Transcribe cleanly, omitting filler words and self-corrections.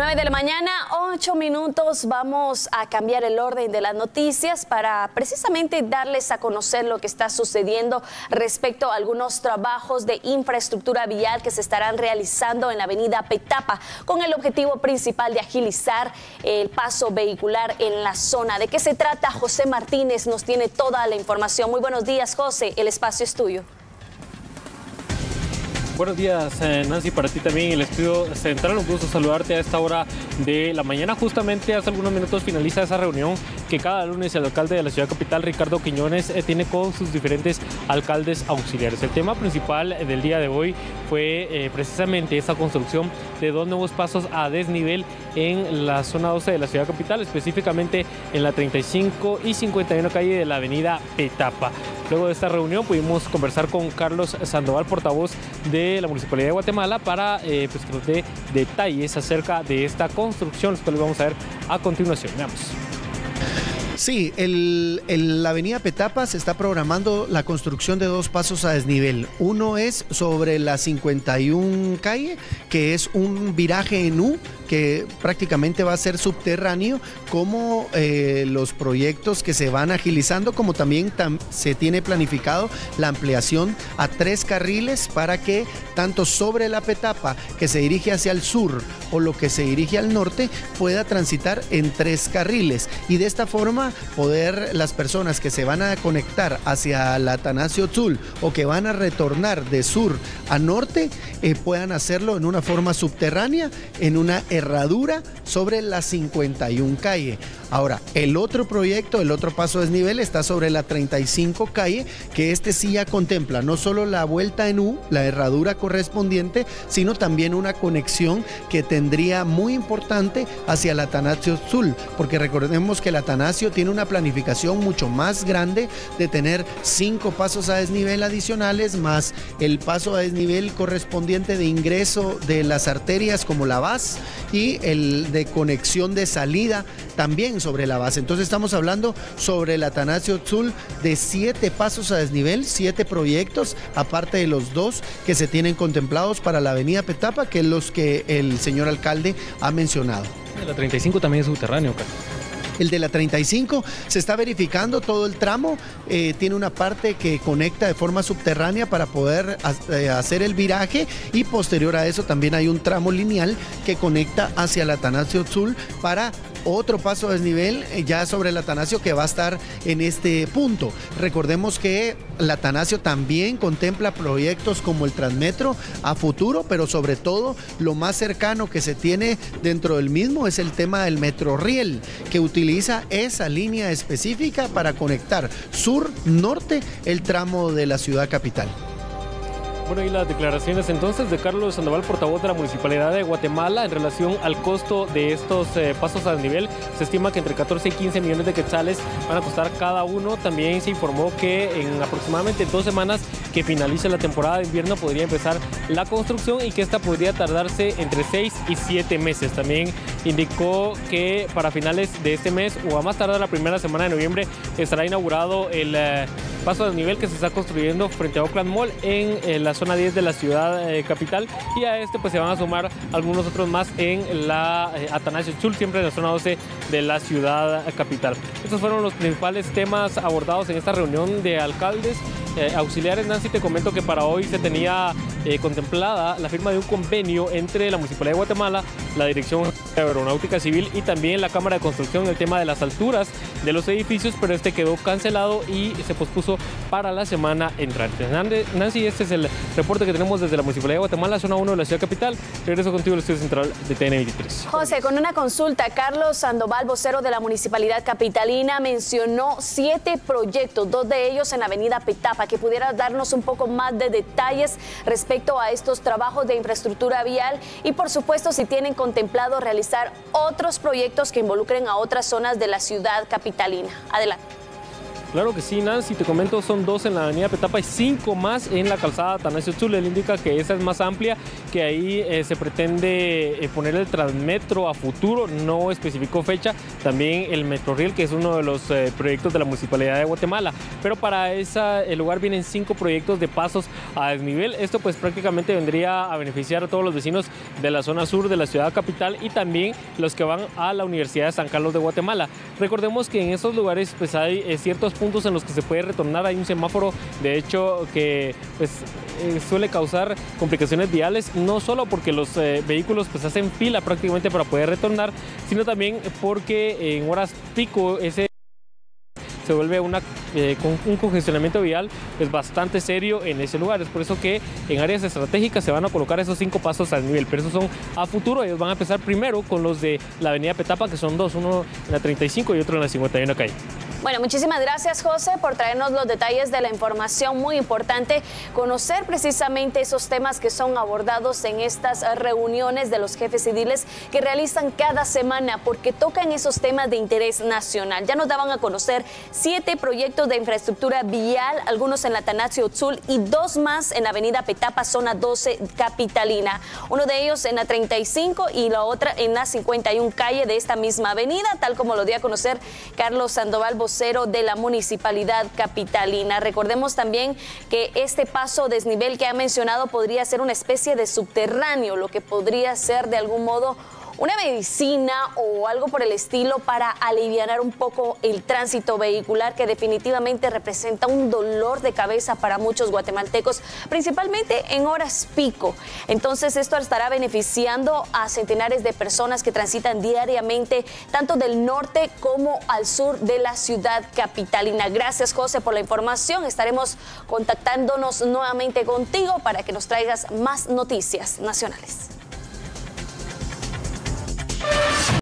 9 de la mañana, 8 minutos. Vamos a cambiar el orden de las noticias para precisamente darles a conocer lo que está sucediendo respecto a algunos trabajos de infraestructura vial que se estarán realizando en la avenida Petapa con el objetivo principal de agilizar el paso vehicular en la zona. ¿De qué se trata? José Martínez nos tiene toda la información. Muy buenos días, José. El espacio es tuyo. Buenos días, Nancy, para ti también el estudio central. Un gusto saludarte a esta hora de la mañana. Justamente hace algunos minutos finaliza esa reunión que cada lunes el alcalde de la ciudad capital, Ricardo Quiñones, tiene con sus diferentes alcaldes auxiliares. El tema principal del día de hoy fue precisamente esa construcción de dos nuevos pasos a desnivel en la zona 12 de la ciudad capital, específicamente en la 35 y 51 calle de la avenida Petapa. Luego de esta reunión pudimos conversar con Carlos Sandoval, portavoz de la Municipalidad de Guatemala, para que nos dé detalles acerca de esta construcción, los cuales vamos a ver a continuación. Veamos. Sí, en la avenida Petapa se está programando la construcción de dos pasos a desnivel. Uno es sobre la 51 calle, que es un viraje en U, que prácticamente va a ser subterráneo, como los proyectos que se van agilizando, como también se tiene planificado la ampliación a 3 carriles para que tanto sobre la Petapa, que se dirige hacia el sur, o lo que se dirige al norte, pueda transitar en 3 carriles. Y de esta forma poder las personas que se van a conectar hacia la Atanasio Tzul o que van a retornar de sur a norte, puedan hacerlo en una forma subterránea, en una herradura sobre la 51 calle. Ahora, el otro proyecto, el otro paso a desnivel está sobre la 35 calle, que sí ya contempla no solo la vuelta en U, la herradura correspondiente, sino también una conexión que tendría muy importante hacia el Atanasio Tzul, porque recordemos que el Atanasio tiene una planificación mucho más grande de tener 5 pasos a desnivel adicionales, más el paso a desnivel correspondiente de ingreso de las arterias como la VAS y el de conexión de salida también sobre la base. Entonces estamos hablando sobre el Atanasio Tzul de 7 pasos a desnivel, 7 proyectos, aparte de los 2 que se tienen contemplados para la avenida Petapa, que es los que el señor alcalde ha mencionado. La 35 también es subterráneo, Carlos. El de la 35 se está verificando todo el tramo, tiene una parte que conecta de forma subterránea para poder hacer el viraje, y posterior a eso también hay un tramo lineal que conecta hacia el Atanasio Tzul para otro paso a desnivel ya sobre el Atanasio, que va a estar en este punto. Recordemos que el Atanasio también contempla proyectos como el Transmetro a futuro, pero sobre todo lo más cercano que se tiene dentro del mismo es el tema del Metrorriel, que utiliza esa línea específica para conectar sur-norte el tramo de la ciudad capital. Bueno, y las declaraciones entonces de Carlos Sandoval, portavoz de la Municipalidad de Guatemala, en relación al costo de estos pasos a desnivel. Se estima que entre 14 y 15 millones de quetzales van a costar cada uno. También se informó que en aproximadamente 2 semanas que finalice la temporada de invierno podría empezar la construcción, y que esta podría tardarse entre 6 y 7 meses. También indicó que para finales de este mes o a más tardar la primera semana de noviembre estará inaugurado el paso a desnivel que se está construyendo frente a Oakland Mall en la zona 10 de la ciudad capital, y a este pues se van a sumar algunos otros más en la Atanasio Tzul, siempre en la zona 12 de la ciudad capital. Estos fueron los principales temas abordados en esta reunión de alcaldes auxiliares. Nancy, te comento que para hoy se tenía contemplada la firma de un convenio entre la Municipalidad de Guatemala, la Dirección de Aeronáutica Civil y también la Cámara de Construcción, el tema de las alturas de los edificios, pero este quedó cancelado y se pospuso para la semana entrante. Nancy, este es el reporte que tenemos desde la Municipalidad de Guatemala, zona 1 de la ciudad capital. Regreso contigo al estudio central de TN23. José, con una consulta, Carlos Sandoval, vocero de la Municipalidad capitalina, mencionó 7 proyectos, 2 de ellos en la avenida Petapa, que pudiera darnos un poco más de detalles respecto a estos trabajos de infraestructura vial, y por supuesto si tienen contemplado realizar otros proyectos que involucren a otras zonas de la ciudad capitalina. Adelante. Claro que sí, Nancy, te comento, son 2 en la avenida Petapa y 5 más en la calzada Atanasio Tzul. Él indica que esa es más amplia, que ahí se pretende poner el Transmetro a futuro, no especificó fecha, también el Metroriel, que es uno de los proyectos de la Municipalidad de Guatemala, pero para el lugar vienen 5 proyectos de pasos a desnivel. Esto pues prácticamente vendría a beneficiar a todos los vecinos de la zona sur de la ciudad capital y también los que van a la Universidad de San Carlos de Guatemala. Recordemos que en esos lugares pues hay ciertos puntos en los que se puede retornar, hay un semáforo de hecho que pues suele causar complicaciones viales, no solo porque los vehículos pues hacen fila prácticamente para poder retornar, sino también porque en horas pico se vuelve con un congestionamiento vial pues bastante serio en ese lugar. Es por eso que en áreas estratégicas se van a colocar esos 5 pasos al nivel, pero esos son a futuro. Ellos van a empezar primero con los de la avenida Petapa, que son 2, uno en la 35 y otro en la 51 calle. Bueno, muchísimas gracias, José, por traernos los detalles de la información. Muy importante conocer precisamente esos temas que son abordados en estas reuniones de los jefes civiles que realizan cada semana, porque tocan esos temas de interés nacional. Ya nos daban a conocer 7 proyectos de infraestructura vial, algunos en la Atanasio Tzul y 2 más en la avenida Petapa, zona 12 capitalina. Uno de ellos en la 35 y la otra en la 51 calle de esta misma avenida, tal como lo dio a conocer Carlos Sandoval, vocero de la Municipalidad Capitalina. Recordemos también que este paso desnivel que ha mencionado podría ser una especie de subterráneo, lo que podría ser de algún modo una medicina o algo por el estilo para alivianar un poco el tránsito vehicular, que definitivamente representa un dolor de cabeza para muchos guatemaltecos, principalmente en horas pico. Entonces esto estará beneficiando a centenares de personas que transitan diariamente tanto del norte como al sur de la ciudad capitalina. Gracias, José, por la información. Estaremos contactándonos nuevamente contigo para que nos traigas más noticias nacionales.